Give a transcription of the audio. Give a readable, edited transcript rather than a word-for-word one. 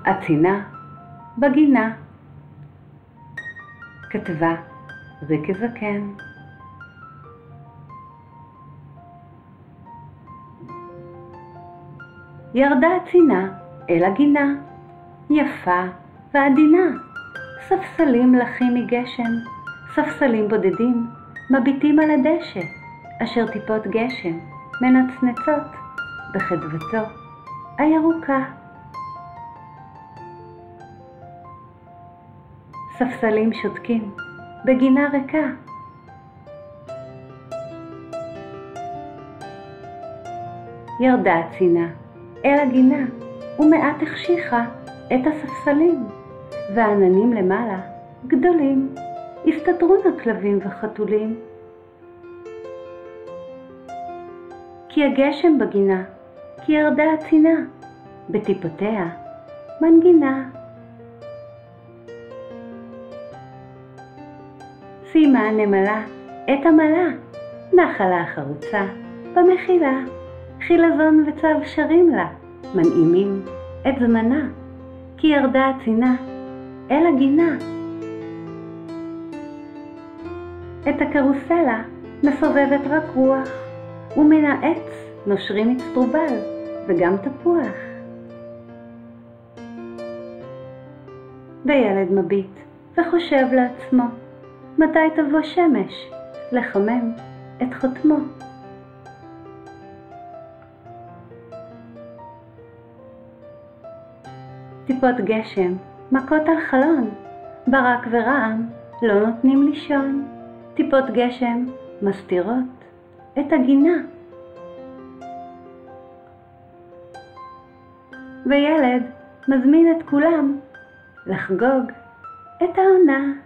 הצינה בגינה. כתבה ריקי זקן. ירדה הצינה אל הגינה, יפה ועדינה, ספסלים לחים מגשם, ספסלים בודדים מביטים על הדשא, אשר טיפות גשם מנצנצות בחדוותו הירוקה. ספסלים שותקים בגינה ריקה. ירדה הצינה אל הגינה ומעט החשיכה את הספסלים, והעננים למעלה גדולים, הסתתרו הכלבים וחתולים. כי הגשם בגינה, כי ירדה הצינה, בטיפותיה מנגינה. סיימה הנמלה את עמלה, נחלה החרוצה במחילה, חילזון וצב שרים לה, מנעימים את זמנה, כי ירדה הצינה אל הגינה. את הקרוסלה מסובבת רק רוח, ומן העץ נושרים אצטרובל וגם תפוח. וילד מביט וחושב לעצמו, מתי תבוא שמש לחמם את חותמו. טיפות גשם מכות על חלון, ברק ורעם לא נותנים לישון. טיפות גשם מסתירות את הגינה. וילד מזמין את כולם לחגוג את העונה.